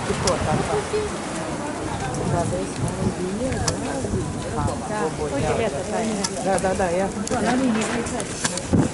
Тепло так. Да, да, есть молодые, да, Да, очень это, да, да, да, я.